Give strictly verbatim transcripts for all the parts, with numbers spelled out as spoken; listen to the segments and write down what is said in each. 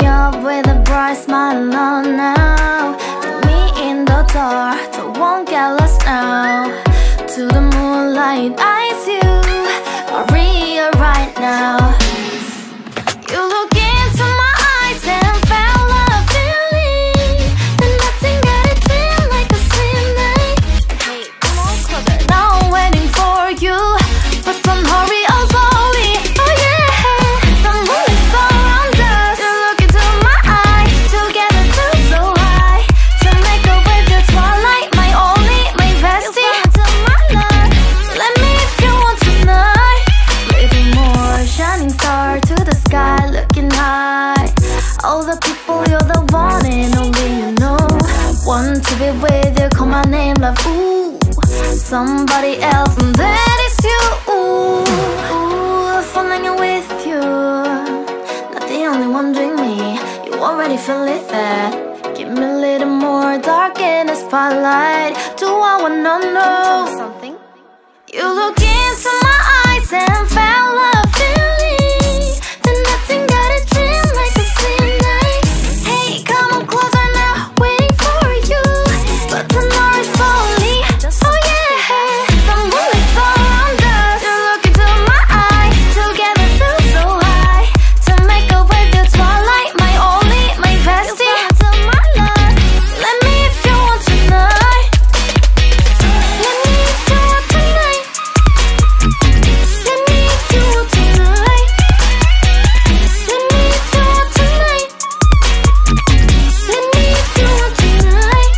up with a bright smile on now. Put me in the dark, don't won't get lost now. To the moonlight, eyes you, Maria right now. You look into my eyes and felt a feeling that nothing got a dream like a slim night. Hey, come on closer. Now I'm waiting for you, but don't hurry, oh slowly. Oh yeah, the moon is around us. You look into my eyes, together feel so high. To make a way the twilight, my only, my bestie. Into my love, let me if you want tonight. Little more shining star to the sky, looking high. All the people, you're the one and only you know. Want to be with you, call my name, love, ooh. Somebody else, and that is you, ooh. Ooh, falling in with you. Not the only one doing me, you already feel it there. Give me a little more dark in the spotlight. Do I wanna know something? You look into my eyes and felt a feeling that nothing got a dream like a slim night. Hey, come on closer now, waiting for you, but tonight is slowly. Oh yeah, the moon is around us. You look into my eyes, together feel so high. To make a way the twilight, my only, my bestie. Into my love, let me if you want tonight. Let me if you want tonight. Let me if you want tonight. Let me if you want tonight. Let me if you want tonight.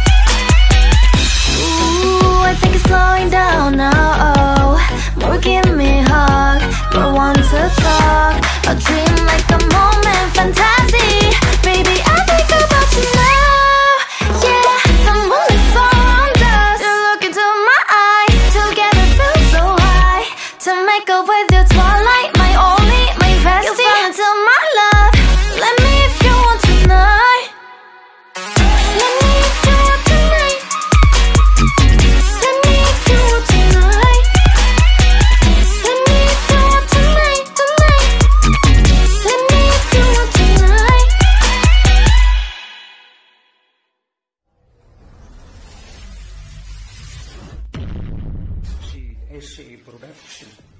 Ooh, I think it's slowing down now. Oh, more give me a hug, more want to talk. A dream like a moment, fantasy. Baby, I think about you now. Yeah, the moon is around us. You look into my eyes, together feel so high. To make up with your twilight, my only, my bestie. You fell into my love. Let me if you want tonight. Let me if you want tonight. Let me if you want tonight. Let me if you want tonight, tonight. Let me if you want tonight. G S A Production.